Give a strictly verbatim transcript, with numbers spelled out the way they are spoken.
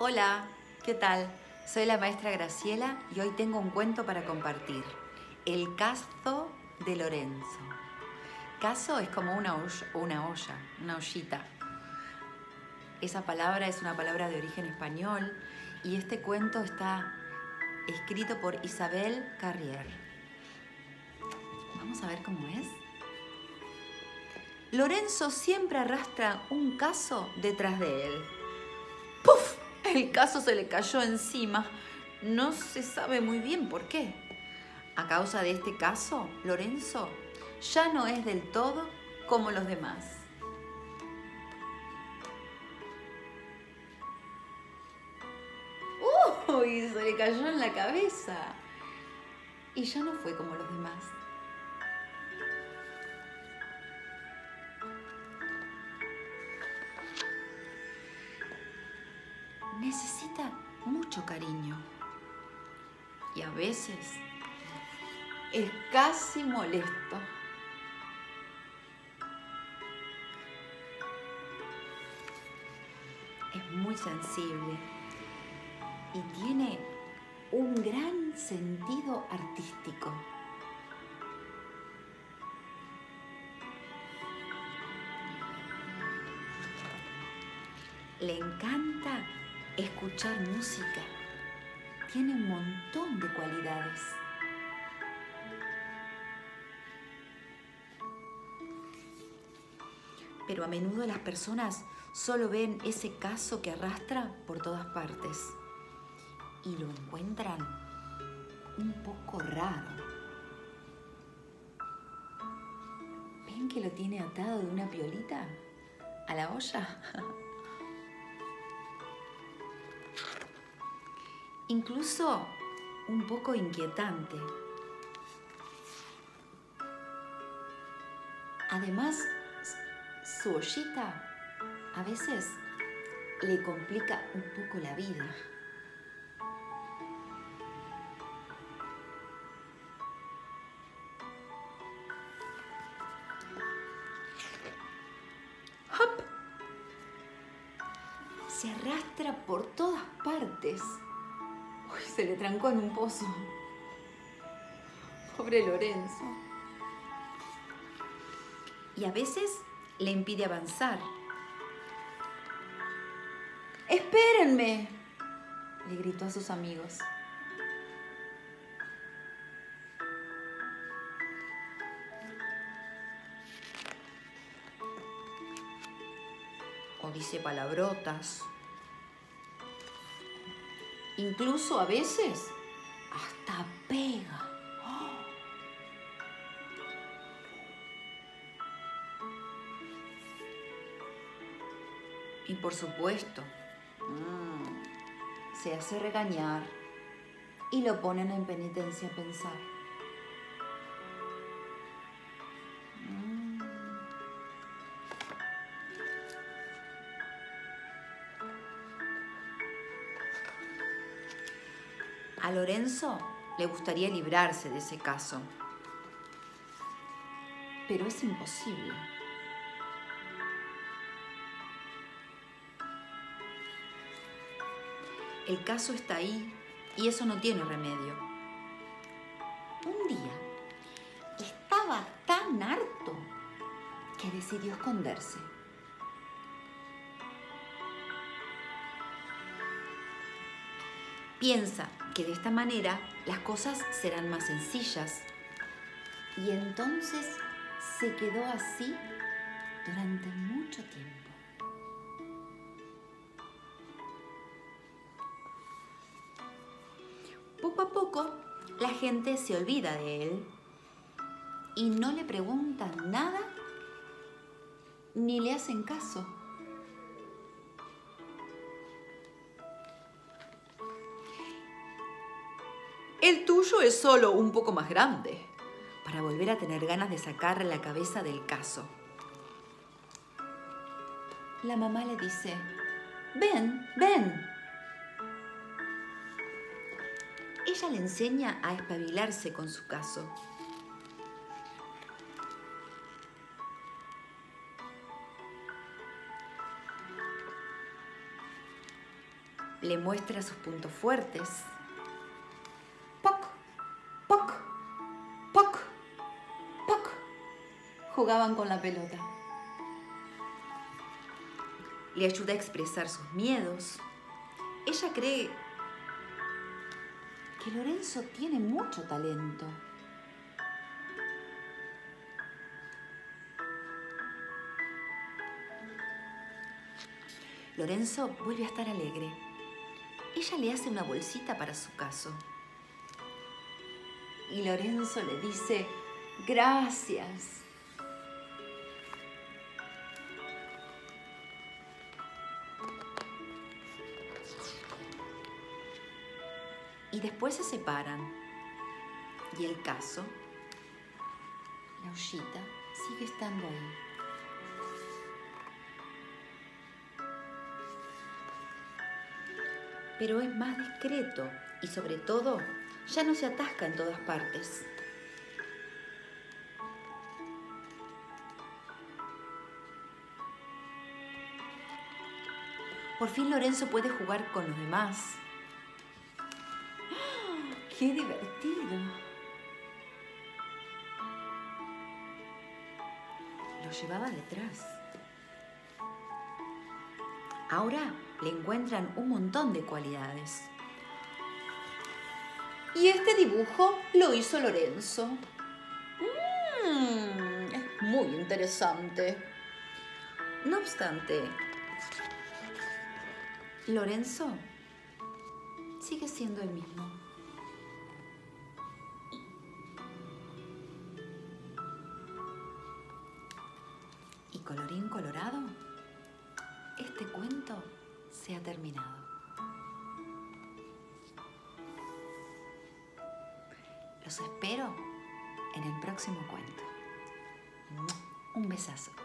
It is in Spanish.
Hola, ¿qué tal? Soy la maestra Graciela y hoy tengo un cuento para compartir. El cazo de Lorenzo. Cazo es como una olla, una olla, una ollita. Esa palabra es una palabra de origen español y este cuento está escrito por Isabel Carrier. Vamos a ver cómo es. Lorenzo siempre arrastra un cazo detrás de él. ¡Puf! El cazo se le cayó encima. No se sabe muy bien por qué. A causa de este cazo, Lorenzo ya no es del todo como los demás. ¡Uy! Se le cayó en la cabeza. Y ya no fue como los demás. Necesita mucho cariño. Y a veces es casi molesto. Es muy sensible y tiene un gran sentido artístico. Le encanta escuchar música. Tiene un montón de cualidades. Pero a menudo las personas solo ven ese cazo que arrastra por todas partes y lo encuentran un poco raro. ¿Ven que lo tiene atado de una piolita a la olla? Incluso un poco inquietante. Además, su ollita a veces le complica un poco la vida. ¡Hop! Se arrastra por todas partes. Uy, se le trancó en un pozo. Pobre Lorenzo. Y a veces le impide avanzar. ¡Espérenme!, le gritó a sus amigos. O dice palabrotas. Incluso a veces hasta pega. Y por supuesto, mmm, se hace regañar y lo ponen en penitencia a pensar. Mm. A Lorenzo le gustaría librarse de ese cazo, pero es imposible. El cazo está ahí y eso no tiene remedio. Un día estaba tan harto que decidió esconderse. Piensa que de esta manera las cosas serán más sencillas y entonces se quedó así durante mucho tiempo. Poco a poco, la gente se olvida de él y no le preguntan nada ni le hacen caso. El tuyo es solo un poco más grande, para volver a tener ganas de sacarle la cabeza del cazo. La mamá le dice, ven, ven. Ella le enseña a espabilarse con su cazo. le muestra sus puntos fuertes. ¡Poc! ¡Poc! ¡Poc! ¡Poc! Jugaban con la pelota. Le ayuda a expresar sus miedos. Ella cree que Lorenzo tiene mucho talento. Lorenzo vuelve a estar alegre. Ella le hace una bolsita para su caso. Y Lorenzo le dice, gracias. Y después se separan. Y el caso, la ollita, sigue estando ahí. Pero es más discreto y sobre todo ya no se atasca en todas partes. Por fin Lorenzo puede jugar con los demás. ¡Oh, ¡qué divertido! Lo llevaba detrás. Ahora le encuentran un montón de cualidades. Y este dibujo lo hizo Lorenzo. Mm, es muy interesante. No obstante, Lorenzo sigue siendo el mismo. Y colorín colorado, este cuento se ha terminado. Los espero en el próximo cuento. Un besazo.